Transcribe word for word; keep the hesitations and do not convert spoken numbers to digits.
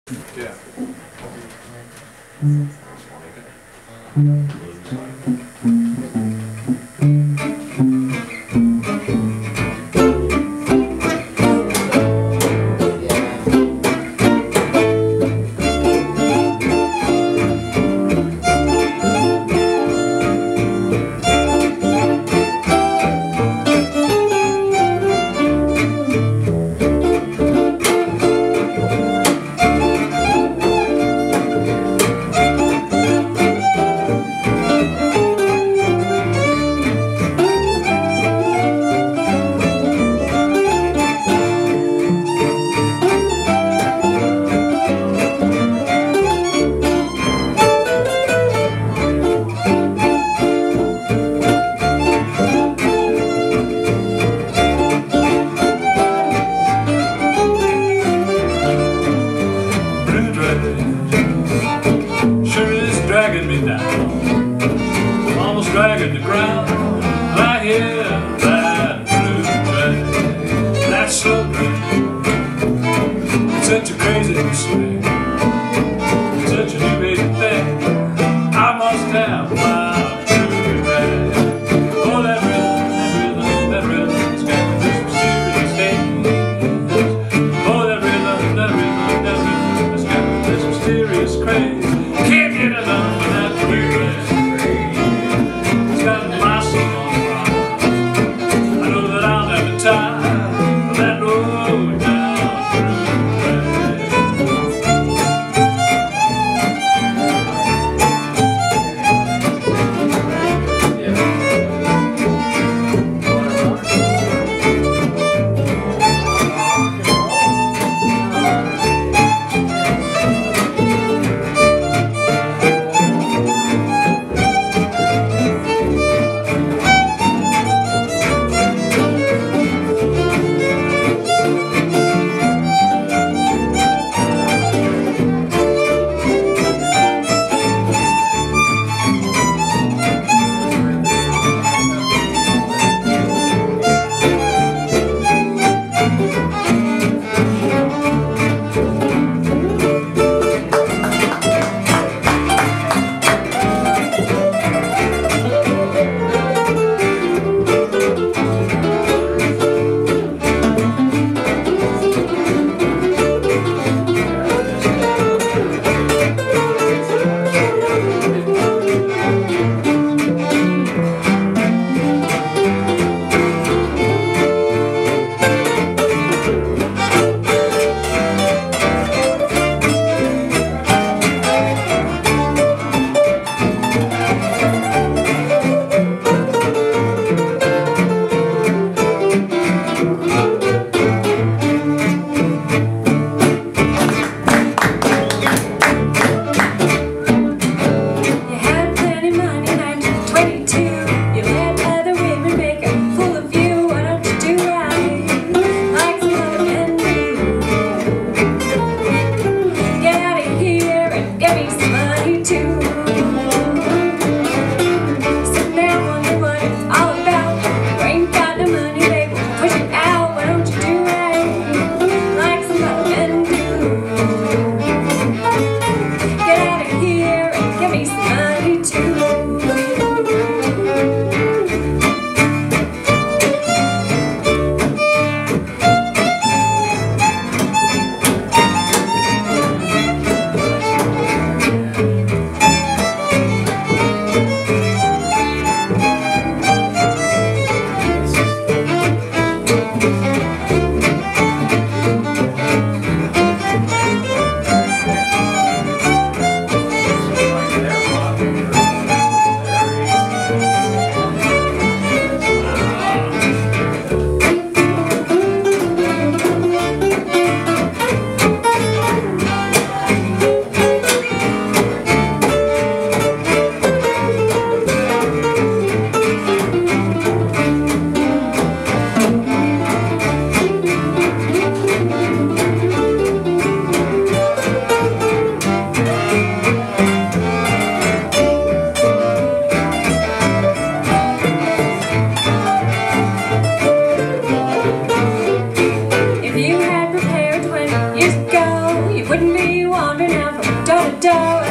Yeah. Dragging the ground, I hear that blue drag. That's so great. It's such a crazy swing, such a new baby thing. I must have my blue drag. Oh, that rhythm, that rhythm, that rhythm's got this mysterious haze. Oh, that rhythm, that rhythm, that rhythm's got this mysterious craze. Can't get enough of that blue drag. Time that road down through the the dough